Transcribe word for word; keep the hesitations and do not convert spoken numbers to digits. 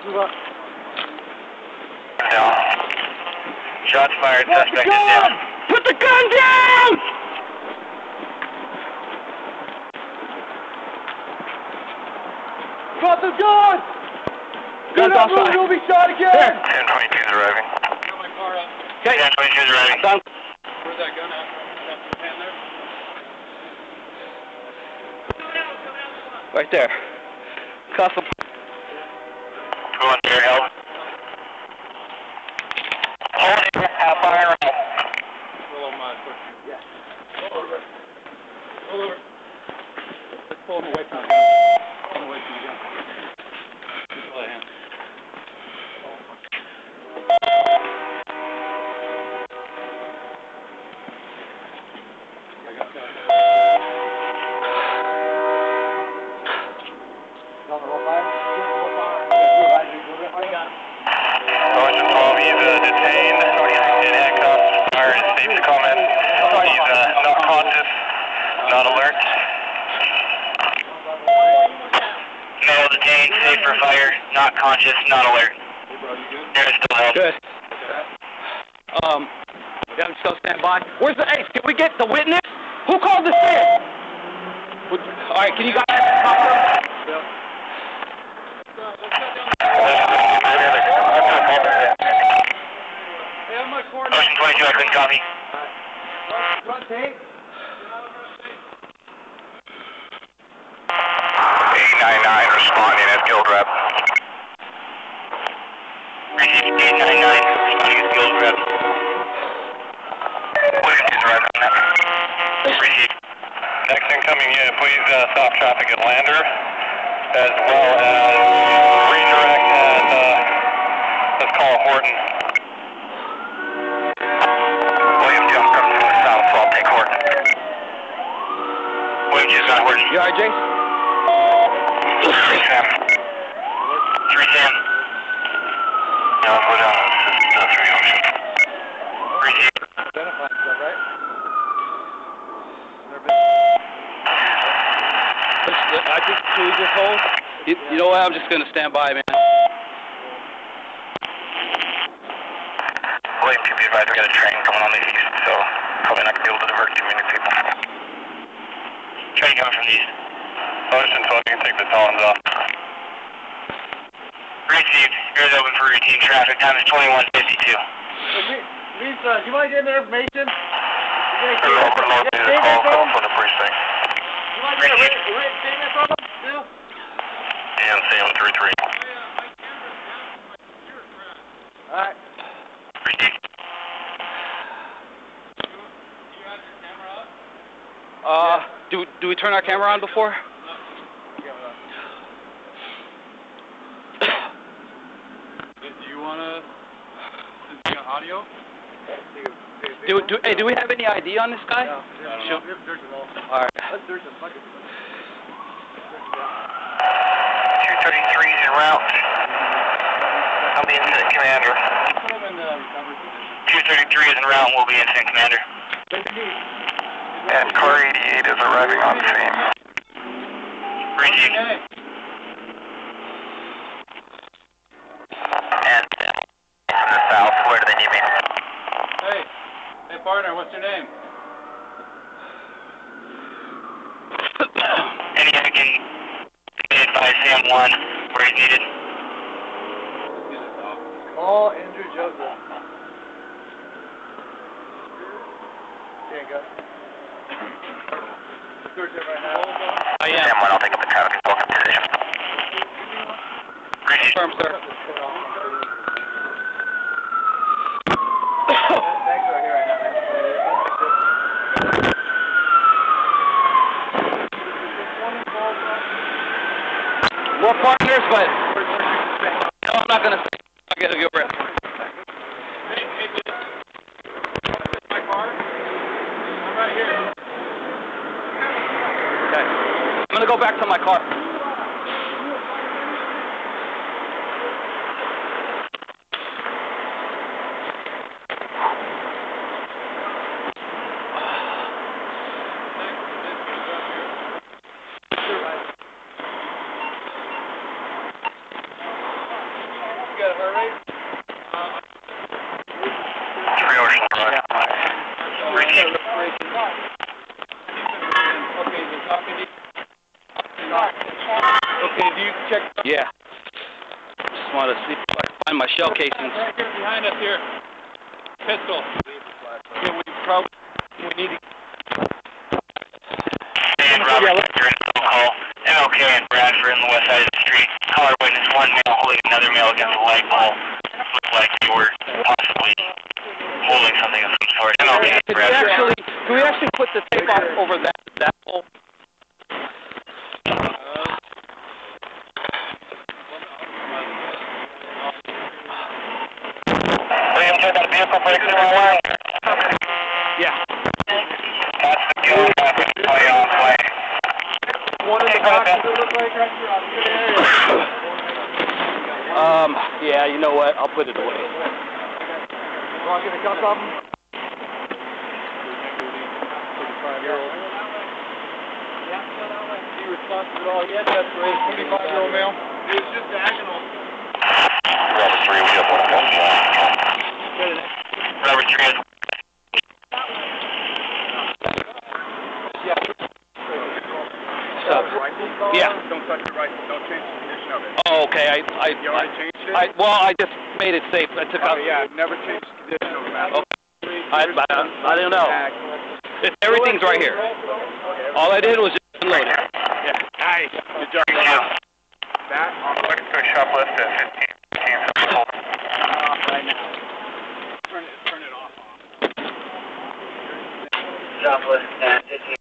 Move up. Down. Shots fired. Drop Suspect the is down. gun! Put the gun down! Drop the gun! Do not move, you'll be shot again! ten twenty-two is arriving. Got my car up. Okay. ten twenty-two is arriving. Done. Where's that gun at? That's the pan there? Right there. Cuff him. Go on there, help. Hold it. Uh, fire out. Roll over my foot. Yeah. Roll over. Roll over. Let's pull him away from the gun. Pull him away from the gun. Just pull that hand. I got that. On the roll fire? Roll fire. I got him. Ocean twelve, he's uh, detained. In handcuffs. Fire is safe to comment. He's uh, not conscious, not alert. No, detained, safe for fire, not conscious, not alert. Hey, bro, you good? There is still help. Good. Um, yeah, I'm just gonna stand by. Where's the, hey, can we get the witness? Who called the stand? All right, can you guys talk to him? Yeah. Let's go down. Hey, I'm my corner. Ocean twenty-two, I couldn't copy. Front tape. eight nine nine responding as guild rep. eight nine nine responding as guild rep. Williams is arriving on that. Receive. Next incoming unit, please uh, stop traffic at Lander, as well as redirect at, uh, let's call it Horton. Williams, I'm coming from the south, so I'll take Horton. Williams is on Horton. You all right, Jace? three ten. three ten. No, go down. This is uh, three Ocean. Receive. Identify stuff, right? I think, can we just hold? You, you know what, I'm just gonna stand by, man. William, to be advised, we got a train coming on the east, so probably not gonna be able to divert too many people. Train coming from the east. Ocean twelve, you can take the Collins off. Received. Here's open for routine traffic. Time is twenty-one fifty-two. Lisa, do you mind getting the information? We're local, local, Get the call statement coming from from the precinct. You want to get a written, a written statement from them, too? And seven three three. All right. Received. Uh, do, do we turn our camera on before? Do you want to... Is he on audio? Do, do, hey, do we have any I D on this guy? I don't Sure. know. All right. two thirty-three is en route. I'll be incident commander. Put him in the recovery position. two thirty-three is en route and we'll be incident commander. And car eighty-eight is arriving on scene. Received. Hey, And from the south, where do they need me? hey, hey, partner, what's your name? Any I can advise Sam one where he's needed. Get it off. Call Andrew Joseph. Can't go. Search it right now. I am. Sam one, I'll take up the traffic and welcome position. Received. Confirm, sir. Thanks for here right now, man. More partners, but no, I'm not gonna say. I'll get a good breath. Hey, hey, dude. My car? I'm right here. Okay. I'm gonna go back to my car. got a heart rate? Three Ocean Drive. Repeat. Okay, the copy. Okay, do you check? Yeah. Just want to see if I can find my shell casings. Right here behind us here. Pistol. Yeah, we probably we need to. And Robert, you're in a call. M L K and Bradford in the west side of the street. Caller witness one male holding another male against a light pole. Looks like you were possibly holding something of some sort. M L K and Could we Bradford. actually, could we actually put the tape off over that, that pole? William, check that vehicle breaks in my line. Yeah. That's the deal. Traffic. Call you on the way. One of the boxes that look like right here. Good area. Um, yeah, you know what? I'll put it away. Want to get a couple of them? thirty-five-year-old. He responsible at all yet? That's great. twenty-five-year-old male. He's just diagonal. Robert three, we have one of them. Robert three has Yeah. So, yeah. Don't touch your rifle. Don't change the condition of it. Oh, okay. I, I, You already changed it? I, well, I just made it safe. I took out. Oh, yeah. Never change the condition of it. Okay. I, I, I don't know. It, everything's right here. All I did was just unload it. Yeah. Nice. Good job. three two. That? Looking to a shoplift at fifteen fifteen. Right now. Turn it, turn it off. Shoplift at fifteen